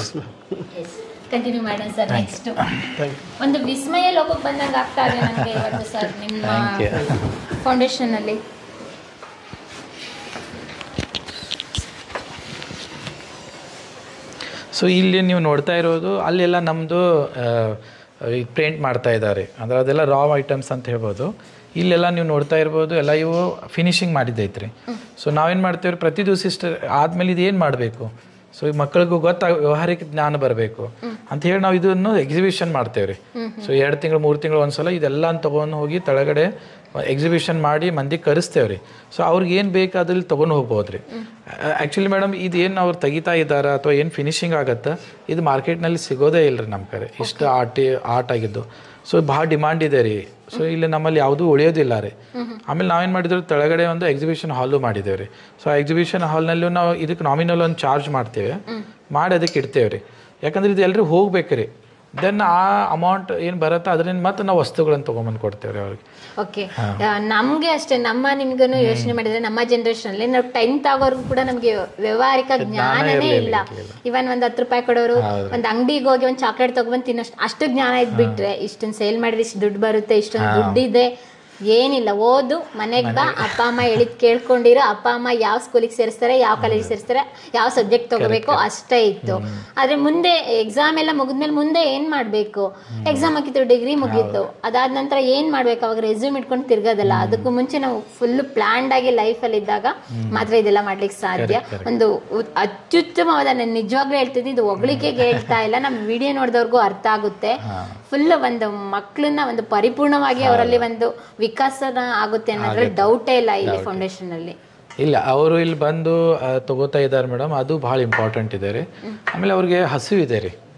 ಕಂಟಿನ್ಯೂ ಮಾಡೋಣ ಸರ್. ನೆಕ್ಸ್ಟ್ ಒಂದು ವಿಸ್ಮಯ ಲೋಕಕ್ಕೆ ಬಂದಂಗೆ ಆಗ್ತಾ ಇದೆ ನನಗೆ ಇವತ್ತು ಸರ್ ನಿಮ್ಮ ಫೌಂಡೇಶನ್ ಅಲ್ಲಿ. ಸೊ ಇಲ್ಲಿ ನೀವು ನೋಡ್ತಾ ಇರೋದು ಅಲ್ಲೆಲ್ಲ ನಮ್ಮದು ಪೇಂಟ್ ಮಾಡ್ತಾ ಇದ್ದಾರೆ, ಅಂದರೆ ಅದೆಲ್ಲ ರಾ ಐಟಮ್ಸ್ ಅಂತ ಹೇಳ್ಬೋದು. ಇಲ್ಲೆಲ್ಲ ನೀವು ನೋಡ್ತಾ ಇರ್ಬೋದು ಎಲ್ಲ ಇವು ಫಿನಿಶಿಂಗ್ ಮಾಡಿದ್ದೈತ್ರಿ. ಸೊ ನಾವೇನು ಮಾಡ್ತೇವೆ ಪ್ರತಿ ದಿವಸ ಇಷ್ಟ ಆದಮೇಲೆ ಇದು ಏನು ಮಾಡಬೇಕು, ಸೊ ಈ ಮಕ್ಕಳಿಗೂ ಗೊತ್ತಾಗ ವ್ಯವಹಾರಿಕ ಜ್ಞಾನ ಬರಬೇಕು ಅಂತ ಹೇಳಿ ನಾವು ಇದನ್ನು ಎಕ್ಸಿಬಿಷನ್ ಮಾಡ್ತೇವೆ ರೀ. ಸೊ ಎರಡು ತಿಂಗಳು ಮೂರು ತಿಂಗಳು ಒಂದ್ಸಲ ಇದೆಲ್ಲ ತೊಗೊಂಡು ಹೋಗಿ ತೆಳಗಡೆ ಎಕ್ಸಿಬಿಷನ್ ಮಾಡಿ ಮಂದಿಗೆ ಕರೆಸ್ತೇವೆ ರೀ. ಸೊ ಅವ್ರಿಗೆ ಏನು ಬೇಕು ಅದ್ರಲ್ಲಿ ತೊಗೊಂಡು ಹೋಗ್ಬೋದು ರೀ. ಆ್ಯಕ್ಚುಲಿ ಮೇಡಮ್ ಇದು ಏನು ಅವ್ರು ತೆಗಿತಾ ಇದ್ದಾರೆ ಅಥವಾ ಏನು ಫಿನಿಶಿಂಗ್ ಆಗುತ್ತೆ ಇದು ಮಾರ್ಕೆಟ್ನಲ್ಲಿ ಸಿಗೋದೇ ಇಲ್ಲ ರೀ ನಮ್ಮ ಕಡೆ, ಇಷ್ಟು ಆರ್ಟಿ ಆರ್ಟ್ ಆಗಿದ್ದು. ಸೊ ಭಾಳ ಡಿಮಾಂಡ್ ಇದೆ ರೀ. ಸೊ ಇಲ್ಲಿ ನಮ್ಮಲ್ಲಿ ಯಾವುದೂ ಉಳಿಯೋದಿಲ್ಲ ರೀ. ಆಮೇಲೆ ನಾವೇನು ಮಾಡಿದ್ರು ತೆಳಗಡೆ ಒಂದು ಎಕ್ಸಿಬಿಷನ್ ಹಾಲು ಮಾಡಿದ್ದೇವೆ ರೀ. ಸೊ ಆ ಎಕ್ಸಿಬಿಷನ್ ಹಾಲ್ನಲ್ಲೂ ನಾವು ಇದಕ್ಕೆ ನಾಮಿನಲ್ ಒಂದು ಚಾರ್ಜ್ ಮಾಡ್ತೇವೆ, ಮಾಡಿ ಅದಕ್ಕೆ ಇಡ್ತೇವೆ ರೀ. ಯಾಕಂದ್ರೆ ಇದು ಎಲ್ಲರೂ ಹೋಗ್ಬೇಕು ರೀ. ದೆನ್ ಆ ಅಮೌಂಟ್ ಏನು ಬರುತ್ತೋ ಅದರಿಂದ ಮತ್ತೆ ನಾವು ವಸ್ತುಗಳನ್ನು ತೊಗೊಂಬಂದು ಕೊಡ್ತೇವೆ ರೀ ಅವ್ರಿಗೆ. ಓಕೆ, ನಮಗೆ ಅಷ್ಟೇ, ನಮ್ಮ ನಿಮ್ಗೂ ಯೋಚನೆ ಮಾಡಿದ್ರೆ ನಮ್ಮ ಜನರೇಷನ್ ಅಲ್ಲಿ ನಾವು ಟೆಂತ್ ಆಗೋರ್ಗು ಕೂಡ ನಮಗೆ ವ್ಯವಹಾರಿಕ ಜ್ಞಾನನೇ ಇಲ್ಲ. ಇವನ್ ಒಂದ್ ಹತ್ತು ರೂಪಾಯಿ ಕೊಡೋರು ಒಂದ್ ಅಂಗಡಿಗೆ ಹೋಗಿ ಒಂದ್ ಚಾಕ್ಲೇಟ್ ತಗೊಂಡ್ ತಿನ್ನೋಷ್ಟು ಅಷ್ಟು ಜ್ಞಾನ ಇದ್ಬಿಟ್ರೆ ಇಷ್ಟೊಂದು ಸೇಲ್ ಮಾಡಿದ್ರೆ ಇಷ್ಟು ದುಡ್ಡು ಬರುತ್ತೆ, ಇಷ್ಟೊಂದು ದುಡ್ಡಿದೆ, ಏನಿಲ್ಲ. ಓದು ಮನೆಗೆ ಬಾ, ಅಪ್ಪ ಅಮ್ಮ ಹೇಳಿದ್ ಕೇಳ್ಕೊಂಡಿರೋ, ಅಪ್ಪ ಅಮ್ಮ ಯಾವ ಸ್ಕೂಲಿಗೆ ಸೇರಿಸ್ತಾರೆ, ಯಾವ ಕಾಲೇಜಿಗೆ ಸೇರಿಸ್ತಾರೆ, ಯಾವ ಸಬ್ಜೆಕ್ಟ್ ತಗೋಬೇಕು ಅಷ್ಟೇ ಇತ್ತು. ಆದ್ರೆ ಮುಂದೆ ಎಕ್ಸಾಮ್ ಎಲ್ಲ ಮುಗಿದ್ಮೇಲೆ ಮುಂದೆ ಏನ್ ಮಾಡ್ಬೇಕು, ಎಕ್ಸಾಮ್ ಹಾಕಿತ್ತು, ಡಿಗ್ರಿ ಮುಗೀತು, ಅದಾದ ನಂತರ ಏನ್ ಮಾಡ್ಬೇಕು, ಅವಾಗ ರೆಸ್ಯೂಮ್ ಇಟ್ಕೊಂಡು ತಿರ್ಗೋದಲ್ಲ. ಅದಕ್ಕೂ ಮುಂಚೆ ನಾವು ಫುಲ್ ಪ್ಲಾನ್ಡ್ ಆಗಿ ಲೈಫ್ ಅಲ್ಲಿ ಇದ್ದಾಗ ಮಾತ್ರ ಇದೆಲ್ಲ ಮಾಡ್ಲಿಕ್ಕೆ ಸಾಧ್ಯ. ಒಂದು ಅತ್ಯುತ್ತಮವಾದ, ನಾನು ನಿಜವಾಗ್ಲೂ ಹೇಳ್ತಿದ್ದೀನಿ, ಇದು ಹೊಗಳಿಕೆಗೆ ಹೇಳ್ತಾ ಇಲ್ಲ, ನಮ್ಮ ವಿಡಿಯೋ ನೋಡಿದವ್ರಿಗೂ ಅರ್ಥ ಆಗುತ್ತೆ. ಫುಲ್ ಒಂದು ಮಕ್ಕಳನ್ನ ಒಂದು ಪರಿಪೂರ್ಣವಾಗಿ ಅವರಲ್ಲಿ ಒಂದು ವಿಕಾಸನ ಆಗುತ್ತೆ ಅನ್ನೋದ್ರಲ್ಲಿ ಡೌಟೇ ಇಲ್ಲ ಇಲ್ಲಿ ಫೌಂಡೇಶನ್ ಅಲ್ಲಿ. ಇಲ್ಲ, ಅವರು ಇಲ್ಲಿ ಬಂದು ತಗೋತಾ ಇದ್ದಾರೆ ಮೇಡಮ್, ಅದು ಭಾಳ ಇಂಪಾರ್ಟೆಂಟ್ ಇದೆ ರೀ. ಆಮೇಲೆ ಅವ್ರಿಗೆ ಹಸಿವು ಇದೆ ರೀ.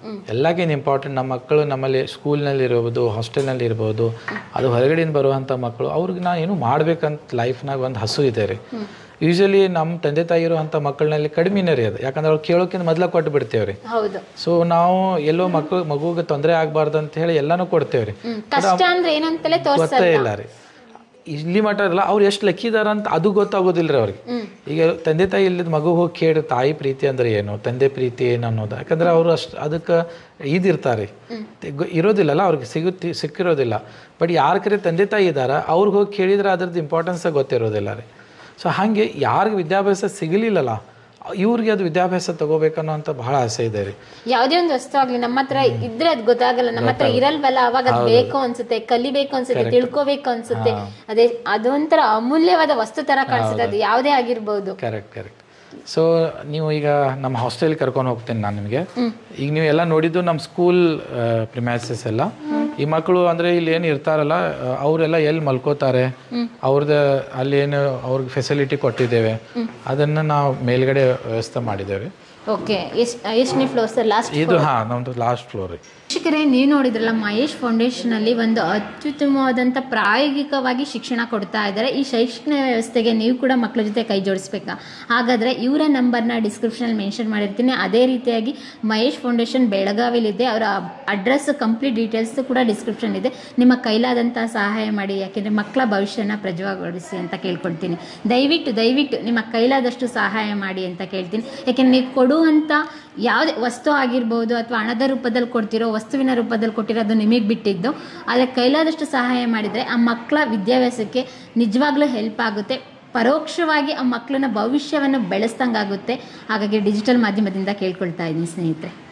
ಎಲ್ಲಕ್ಕಿಂತ ಇಂಪಾರ್ಟೆಂಟ್ ನಮ್ಮ ಮಕ್ಕಳು ನಮ್ಮಲ್ಲಿ ಸ್ಕೂಲ್ನಲ್ಲಿ ಇರ್ಬೋದು, ಹಾಸ್ಟೆಲ್ನಲ್ಲಿ ಇರ್ಬೋದು, ಅದು ಹೊರಗಡೆಯಿಂದ ಬರುವಂಥ ಮಕ್ಕಳು ಅವ್ರಿಗೆ ನಾ ಏನು ಮಾಡ್ಬೇಕಂತ ಲೈಫ್ನಾಗ ಒಂದು ಹಸು ಇದೆ ರೀ. ಯೂಶಲಿ ನಮ್ಮ ತಂದೆ ತಾಯಿ ಇರುವಂಥ ಮಕ್ಕಳಲ್ಲಿ ಕಡಿಮೆನೇ ರೀ ಅದು, ಯಾಕಂದ್ರೆ ಅವ್ರು ಕೇಳೋಕ್ಕಿಂತ ಮೊದಲ ಕೊಟ್ಟು ಬಿಡ್ತೇವೆ ರೀ. ಸೊ ನಾವು ಎಲ್ಲೋ ಮಕ್ಕಳು ಮಗುಗೆ ತೊಂದರೆ ಆಗಬಾರ್ದು ಅಂತ ಹೇಳಿ ಎಲ್ಲಾನು ಕೊಡ್ತೇವೆ ರೀ. ಗೊತ್ತೇ ಇಲ್ಲ ರೀ ಇಲ್ಲಿ ಮಟ್ಟ ಅಲ್ಲ ಅವ್ರು ಎಷ್ಟು ಲಕ್ಕಿದಾರ ಅಂತ ಅದು ಗೊತ್ತಾಗೋದಿಲ್ಲ ರೀ ಅವ್ರಿಗೆ. ಈಗ ತಂದೆ ತಾಯಿ ಇಲ್ಲದ ಮಗು ಹೋಗಿ ಕೇಳಿ ತಾಯಿ ಪ್ರೀತಿ ಅಂದ್ರೆ ಏನು, ತಂದೆ ಪ್ರೀತಿ ಏನು ಅನ್ನೋದು, ಯಾಕಂದ್ರೆ ಅವರು ಅಷ್ಟು ಅದಕ್ಕೆ ಇದಿರ್ತಾರೆ ಇರೋದಿಲ್ಲಲ್ಲ, ಅವ್ರಿಗೆ ಸಿಗುತ್ತೆ ಸಿಕ್ಕಿರೋದಿಲ್ಲ. ಬಟ್ ಯಾರ ಕರೆ ತಂದೆ ತಾಯಿ ಇದ್ದಾರ ಅವ್ರಿಗೆ ಹೋಗಿ ಕೇಳಿದ್ರೆ ಅದ್ರದ್ದು ಇಂಪಾರ್ಟೆನ್ಸ್ ಗೊತ್ತಿರೋದಿಲ್ಲ ರೀ. ಸೊ ಹಾಗೆ ಯಾರಿಗೆ ವಿದ್ಯಾಭ್ಯಾಸ ಸಿಗಲಿಲ್ಲಲ್ಲ ಇವ್ರಿಗೆ ಅದು ವಿದ್ಯಾಭ್ಯಾಸ ತಗೋಬೇಕನ್ನೋ ಅಂತ ಬಹಳ ಆಸೆ ಇದೆ ರೀ. ಯಾವುದೇ ಒಂದು ವಸ್ತು ಆಗ್ಲಿ ನಮ್ಮ ಹತ್ರ ಇದ್ರೆ ಅದು ಗೊತ್ತಾಗಲ್ಲ, ನಮ್ಮ ಹತ್ರ ಇರಲ್ವಲ್ಲ, ಅವಾಗ ಅದು ಬೇಕು ಅನ್ಸುತ್ತೆ, ಕಲಿಬೇಕು ಅನ್ಸುತ್ತೆ, ತಿಳ್ಕೋಬೇಕು ಅನ್ಸುತ್ತೆ. ಅದೇ ಅದೊಂಥರ ಅಮೂಲ್ಯವಾದ ವಸ್ತು ತರ ಕಾಣಿಸುತ್ತೆ, ಅದು ಯಾವುದೇ ಆಗಿರ್ಬೋದು. Correct correct. ಸೊ ನೀವು ಈಗ ನಮ್ಮ ಹಾಸ್ಟೆಲ್ ಕರ್ಕೊಂಡು ಹೋಗ್ತೇನೆ ನಾನು ನಿಮಗೆ. ಈಗ ನೀವು ಎಲ್ಲ ನೋಡಿದ್ದು ನಮ್ಮ ಸ್ಕೂಲ್ ಪ್ರಿಮೈಸಸ್ ಎಲ್ಲ. ಈ ಮಕ್ಕಳು ಅಂದರೆ ಇಲ್ಲಿ ಏನು ಇರ್ತಾರಲ್ಲ ಅವರೆಲ್ಲ ಎಲ್ಲಿ ಮಲ್ಕೋತಾರೆ, ಅವ್ರದ್ದು ಅಲ್ಲಿ ಏನು ಅವ್ರಿಗೆ ಫೆಸಿಲಿಟಿ ಕೊಟ್ಟಿದ್ದೇವೆ, ಅದನ್ನು ನಾವು ಮೇಲ್ಗಡೆ ವ್ಯವಸ್ಥೆ ಮಾಡಿದ್ದೇವೆ. ಓಕೆ, ಎಷ್ಟು ಎಷ್ಟನೇ ಫ್ಲೋರ್ ಸರ್? ಲಾಸ್ಟ್ ಇದು ಹಾಂ ನಮ್ಮದು ಲಾಸ್ಟ್ ಫ್ಲೋರ್. ಶಿಕ್ಷಕರೇ, ನೀವು ನೋಡಿದ್ರಲ್ಲ ಮಹೇಶ್ ಫೌಂಡೇಶನಲ್ಲಿ ಒಂದು ಅತ್ಯುತ್ತಮವಾದಂಥ ಪ್ರಾಯೋಗಿಕವಾಗಿ ಶಿಕ್ಷಣ ಕೊಡ್ತಾ ಇದ್ದಾರೆ. ಈ ಶೈಕ್ಷಣಿಕ ವ್ಯವಸ್ಥೆಗೆ ನೀವು ಕೂಡ ಮಕ್ಕಳ ಜೊತೆ ಕೈ ಜೋಡಿಸ್ಬೇಕಾ? ಹಾಗಾದರೆ ಇವರ ನಂಬರ್ನ ಡಿಸ್ಕ್ರಿಪ್ಷನಲ್ಲಿ ಮೆನ್ಷನ್ ಮಾಡಿರ್ತೀನಿ. ಅದೇ ರೀತಿಯಾಗಿ ಮಹೇಶ್ ಫೌಂಡೇಶನ್ ಬೆಳಗಾವಿಲಿದೆ, ಅವರ ಅಡ್ರೆಸ್ ಕಂಪ್ಲೀಟ್ ಡೀಟೇಲ್ಸ್ ಕೂಡ ಡಿಸ್ಕ್ರಿಪ್ಷನ್ ಇದೆ. ನಿಮ್ಮ ಕೈಲಾದಂಥ ಸಹಾಯ ಮಾಡಿ, ಯಾಕೆಂದರೆ ಮಕ್ಕಳ ಭವಿಷ್ಯನ ಪ್ರಜ್ವಲಗೊಳಿಸಿ ಅಂತ ಕೇಳ್ಕೊಳ್ತೀನಿ. ದಯವಿಟ್ಟು ದಯವಿಟ್ಟು ನಿಮ್ಮ ಕೈಲಾದಷ್ಟು ಸಹಾಯ ಮಾಡಿ ಅಂತ ಕೇಳ್ತೀನಿ. ಯಾಕೆಂದರೆ ನೀವು ಕೊಡುವಂಥ ಯಾವುದೇ ವಸ್ತು ಆಗಿರ್ಬೋದು ಅಥವಾ ಹಣದ ರೂಪದಲ್ಲಿ ಕೊಡ್ತಿರೋ, ವಸ್ತುವಿನ ರೂಪದಲ್ಲಿ ಕೊಟ್ಟಿರೋದು ನಿಮಗೆ ಬಿಟ್ಟಿದ್ದು. ಆದರೆ ಕೈಲಾದಷ್ಟು ಸಹಾಯ ಮಾಡಿದರೆ ಆ ಮಕ್ಕಳ ವಿದ್ಯಾಭ್ಯಾಸಕ್ಕೆ ನಿಜವಾಗ್ಲೂ ಹೆಲ್ಪ್ ಆಗುತ್ತೆ, ಪರೋಕ್ಷವಾಗಿ ಆ ಮಕ್ಕಳನ್ನ ಭವಿಷ್ಯವನ್ನು ಬೆಳೆಸ್ದಂಗಾಗುತ್ತೆ. ಹಾಗಾಗಿ ಡಿಜಿಟಲ್ ಮಾಧ್ಯಮದಿಂದ ಕೇಳ್ಕೊಳ್ತಾ ಇದ್ದೀನಿ ಸ್ನೇಹಿತರೆ.